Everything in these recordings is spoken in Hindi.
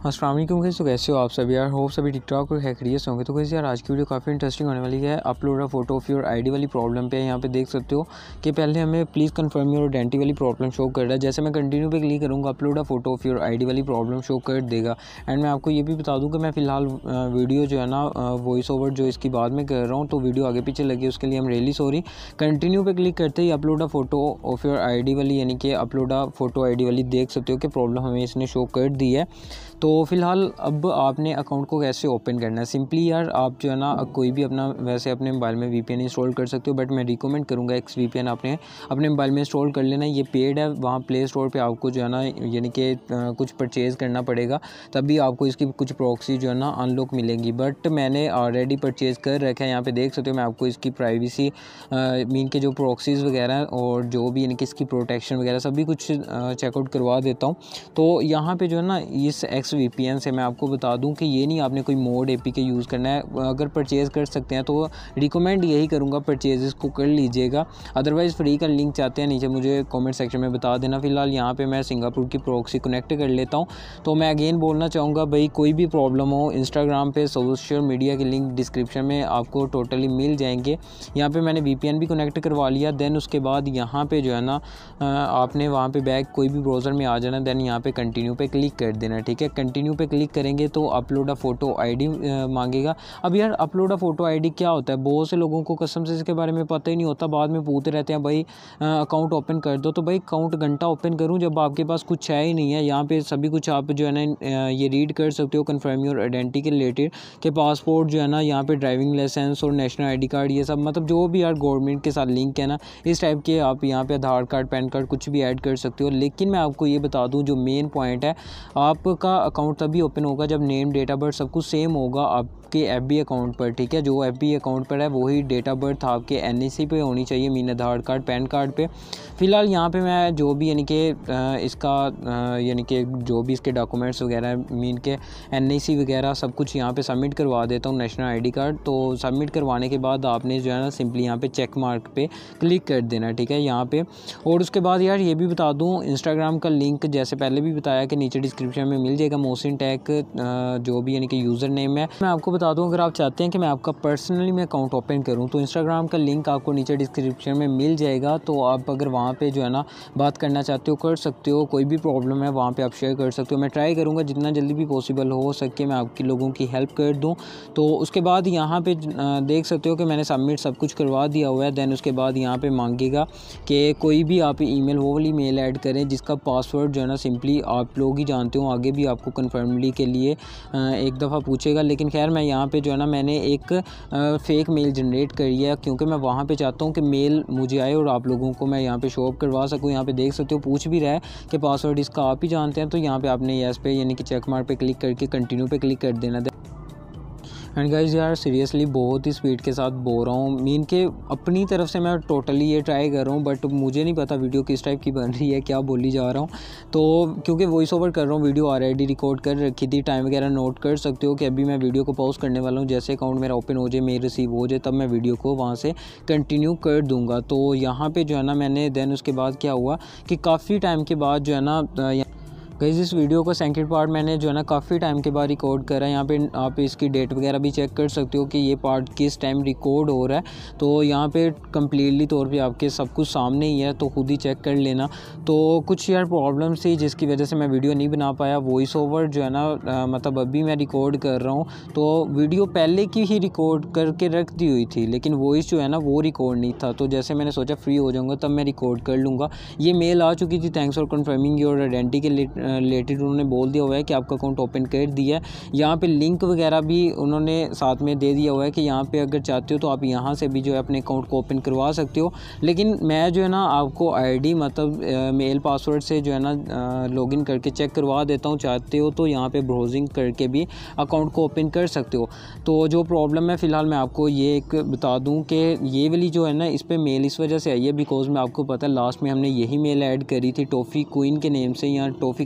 अस्सलाम वालेकुम गाइस। तो कैसे हो आप सभी यार? होप सभी ठीक ठाक और खैरियत से होंगे। तो गाइस यार आज की वीडियो काफ़ी इंटरेस्टिंग होने वाली है। Upload a photo of your ID वाली प्रॉब्लम पे यहाँ पे देख सकते हो कि पहले हमें प्लीज़ कंफर्म योर आइडेंटिटी वाली प्रॉब्लम शो कर रहा है। जैसे मैं कंटिन्यू पे क्लिक करूँगा upload a photo of your ID वाली प्रॉब्लम शो कर देगा। एंड मैं आपको ये भी बता दूँ कि मैं फ़िलहाल वीडियो जो है ना वॉइस ओवर जो इसकी बाद में कर रहा हूँ, तो वीडियो आगे पीछे लगी उसके लिए हम रियली सॉरी। कंटिन्यू पे क्लिक करते ही upload a photo of your ID वाली यानी कि अपलोड अ फोटो आईडी वाली देख सकते हो कि प्रॉब्लम हमें इसने शो कर दी है। तो फ़िलहाल अब आपने अकाउंट को कैसे ओपन करना है? सिंपली यार आप जो है ना कोई भी अपना वैसे अपने मोबाइल में वीपीएन इंस्टॉल कर सकते हो, बट मैं रिकमेंड करूँगा एक्सवीपीएन आपने अपने मोबाइल में इंस्टॉल कर लेना। ये पेड है, वहाँ प्ले स्टोर पे आपको जो है ना यानी कि कुछ परचेज़ करना पड़ेगा, तभी आपको इसकी कुछ प्रॉक्सी जो है ना अनलॉक मिलेंगी। बट मैंने ऑलरेडी परचेज़ कर रखा है। यहाँ पे देख सकते हो मैं आपको इसकी प्राइवेसी मीन के जो प्रॉक्सीज़ वगैरह और जो भी यानी कि इसकी प्रोटेक्शन वगैरह सभी कुछ चेकआउट करवा देता हूँ। तो यहाँ पे जो है ना इस वीपीएन से मैं आपको बता दूं कि ये नहीं आपने कोई मोड एपीके यूज़ करना है। अगर परचेज़ कर सकते हैं तो रिकमेंड यही करूँगा परचेज़ को कर लीजिएगा। अदरवाइज़ फ्री का लिंक चाहते हैं नीचे मुझे कमेंट सेक्शन में बता देना। फ़िलहाल यहाँ पे मैं सिंगापुर की प्रॉक्सी कनेक्ट कर लेता हूँ। तो मैं अगेन बोलना चाहूँगा भाई, कोई भी प्रॉब्लम हो इंस्टाग्राम पे सोशल मीडिया के लिंक डिस्क्रिप्शन में आपको टोटली मिल जाएंगे। यहाँ पर मैंने वीपीएन भी कनेक्ट करवा लिया। देन उसके बाद यहाँ पर जो है ना आपने वहाँ पर बैक कोई भी ब्राउज़र में आ जाना। देन यहाँ पर कंटिन्यू पे क्लिक कर देना। ठीक है, कंटिन्यू पे क्लिक करेंगे तो अपलोड अ फोटो आईडी मांगेगा। अब यार अपलोड अ फोटो आईडी क्या होता है? बहुत से लोगों को कसम से इसके बारे में पता ही नहीं होता। बाद में पूछते रहते हैं भाई अकाउंट ओपन कर दो। तो भाई अकाउंट घंटा ओपन करूं जब आपके पास कुछ है ही नहीं है? यहाँ पे सभी कुछ आप जो है ना ये रीड कर सकते हो कन्फर्म योर आइडेंटिटी के रिलेटेड के पासपोर्ट जो है ना यहाँ पे ड्राइविंग लाइसेंस और नेशनल आईडी कार्ड, ये सब मतलब जो भी यार गवर्नमेंट के साथ लिंक है ना इस टाइप के आप यहाँ पे आधार कार्ड पैन कार्ड कुछ भी ऐड कर सकते हो। लेकिन मैं आपको ये बता दूँ जो मेन पॉइंट है, आपका अकाउंट तभी ओपन होगा जब नेम डेट ऑफ बर्थ सब कुछ सेम होगा आपके एफबी अकाउंट पर। ठीक है, जो एफबी अकाउंट पर है वही डेट ऑफ बर्थ आपके एनआईसी पे होनी चाहिए, mean Aadhaar card PAN card पे। फ़िलहाल यहाँ पे मैं जो भी यानी कि इसका यानी कि जो भी इसके डॉक्यूमेंट्स वगैरह मीन के एनआईसी वगैरह सब कुछ यहाँ पे सबमिट करवा देता हूँ, नेशनल आईडी कार्ड। तो सबमिट करवाने के बाद आपने जो है ना सिंपली यहाँ पे चेक मार्क पे क्लिक कर देना। ठीक है, यहाँ पे और उसके बाद यार ये भी बता दूँ इंस्टाग्राम का लिंक जैसे पहले भी बताया कि नीचे डिस्क्रिप्शन में मिल जाएगा। मोहसिन टैग जो भी यानी कि यूज़र नेम है। मैं आपको बता दूं अगर आप चाहते हैं कि मैं आपका पर्सनली मैं अकाउंट ओपन करूं तो इंस्टाग्राम का लिंक आपको नीचे डिस्क्रिप्शन में मिल जाएगा। तो आप अगर वहां पे जो है ना बात करना चाहते हो कर सकते हो, कोई भी प्रॉब्लम है वहां पे आप शेयर कर सकते हो। मैं ट्राई करूँगा जितना जल्दी भी पॉसिबल हो सके मैं आपकी लोगों की हेल्प कर दूँ। तो उसके बाद यहाँ पर देख सकते हो कि मैंने सबमिट सब कुछ करवा दिया हुआ है। दैन उसके बाद यहाँ पर मांगेगा कि कोई भी आप ईमेल वो वाली मेल ऐड करें जिसका पासवर्ड जो है ना सिंपली आप लोग ही जानते हो। आगे भी आपको कन्फर्मली के लिए एक दफ़ा पूछेगा, लेकिन खैर मैं यहाँ पे जो है ना मैंने एक फ़ेक मेल जनरेट करी है क्योंकि मैं वहाँ पे चाहता हूँ कि मेल मुझे आए और आप लोगों को मैं यहाँ पे शो अप करवा सकूँ। यहाँ पे देख सकते हो पूछ भी रहा है कि पासवर्ड इसका आप ही जानते हैं। तो यहाँ पे आपने येस पे यानी कि चेक मार्क पे क्लिक करके कंटिन्यू पे क्लिक कर देना। एंड गाइस यार सीरियसली बहुत ही स्पीड के साथ बोल रहा हूँ, मीन के अपनी तरफ से मैं टोटली ये ट्राई कर रहा हूँ, बट मुझे नहीं पता वीडियो किस टाइप की बन रही है, क्या बोली जा रहा हूँ। तो क्योंकि वॉइस ओवर कर रहा हूँ, वीडियो ऑलरेडी रिकॉर्ड कर रखी थी, टाइम वगैरह नोट कर सकते हो कि अभी मैं वीडियो को पॉज करने वाला हूँ। जैसे अकाउंट मेरा ओपन हो जाए, मेल रिसीव हो जाए, तब मैं वीडियो को वहाँ से कंटिन्यू कर दूँगा। तो यहाँ पर जो है ना मैंने देन उसके बाद क्या हुआ कि काफ़ी टाइम के बाद जो है ना गाइस इस वीडियो का सेकंड पार्ट मैंने जो है ना काफ़ी टाइम के बाद रिकॉर्ड करा है। यहाँ पे आप इसकी डेट वगैरह भी चेक कर सकते हो कि ये पार्ट किस टाइम रिकॉर्ड हो रहा है। तो यहाँ पे कम्प्लीटली तौर पे आपके सब कुछ सामने ही है, तो खुद ही चेक कर लेना। तो कुछ यार प्रॉब्लम्स थी जिसकी वजह से मैं वीडियो नहीं बना पाया। वॉइस ओवर जो है ना मतलब अभी मैं रिकॉर्ड कर रहा हूँ, तो वीडियो पहले की ही रिकॉर्ड करके रख दी हुई थी, लेकिन वॉइस जो है ना वो रिकॉर्ड नहीं था। तो जैसे मैंने सोचा फ्री हो जाऊँगा तब मैं रिकॉर्ड कर लूँगा। ये मेल आ चुकी थी, thanks for confirming your identity के रिलेटेड उन्होंने बोल दिया हुआ है कि आपका अकाउंट ओपन कर दिया है। यहाँ पे लिंक वगैरह भी उन्होंने साथ में दे दिया हुआ है कि यहाँ पे अगर चाहते हो तो आप यहाँ से भी जो है अपने अकाउंट को ओपन करवा सकते हो। लेकिन मैं जो है ना आपको आईडी मतलब मेल पासवर्ड से जो है ना लॉगिन करके चेक करवा देता हूँ। चाहते हो तो यहाँ पे ब्राउजिंग करके भी अकाउंट को ओपन कर सकते हो। तो जो प्रॉब्लम है फ़िलहाल मैं आपको ये एक बता दूँ कि ये वाली जो है ना इस पर मेल इस वजह से आई है बिकॉज में आपको पता है लास्ट में हमने यही मेल ऐड करी थी टॉफ़ी क्वीन के नेम से या टॉफ़ी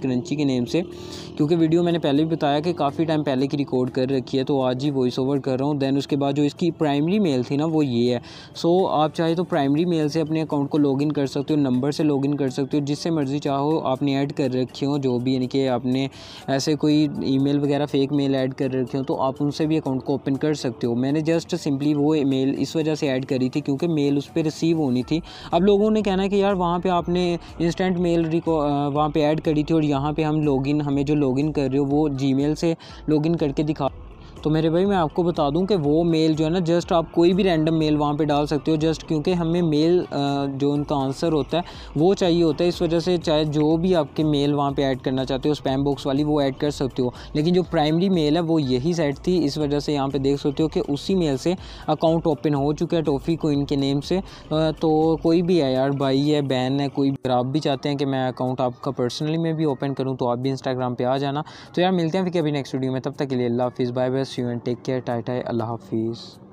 क्रंची के नेम से, क्योंकि वीडियो मैंने पहले भी बताया कि काफ़ी टाइम पहले की रिकॉर्ड कर रखी है, तो आज ही वॉइस ओवर कर रहा हूँ। दैन उसके बाद जो इसकी प्राइमरी मेल थी ना वो ये है। सो आप चाहे तो प्राइमरी मेल से अपने अकाउंट को लॉगिन कर सकते हो, नंबर से लॉगिन कर सकते हो, जिससे मर्ज़ी चाहो आपने ऐड कर रखी हो जो भी, यानी कि आपने ऐसे कोई ईमेल वगैरह फेक मेल ऐड कर रखे हो तो आप उनसे भी अकाउंट को ओपन कर सकते हो। मैंने जस्ट सिंपली वो मेल इस वजह से ऐड करी थी क्योंकि मेल उस पर रिसीव होनी थी। अब लोगों ने कहना है कि यार वहाँ पे आपने इंस्टेंट मेल वहाँ पे ऐड करी थी और यहाँ पे हमें जो लॉगिन कर रहे हो वो जीमेल से लॉगिन करके दिखा। तो मेरे भाई मैं आपको बता दूं कि वो मेल जो है ना, जस्ट आप कोई भी रैंडम मेल वहाँ पे डाल सकते हो, जस्ट क्योंकि हमें मेल जो उनका आंसर होता है वो चाहिए होता है। इस वजह से चाहे जो भी आपके मेल वहाँ पे ऐड करना चाहते हो स्पैम बॉक्स वाली वो ऐड कर सकते हो, लेकिन जो प्राइमरी मेल है वो यही सेट थी। इस वजह से यहाँ पर देख सकते हो कि उसी मेल से अकाउंट ओपन हो चुका है टॉफ़ी कोइन के नेम से। तो कोई भी है यार, भाई है, बहन है, कोई अगर आप भी चाहते हैं कि मैं अकाउंट आपका पर्सनली मैं भी ओपन करूँ तो आप भी इंस्टाग्राम पर आ जाना। तो यार मिलते हैं फिर कभी नेक्स्ट वीडियो में, तब तक के लिए अल्लाह हाफिज़, bye bye, see you and take care, टाटा, अल्लाह हाफिज़।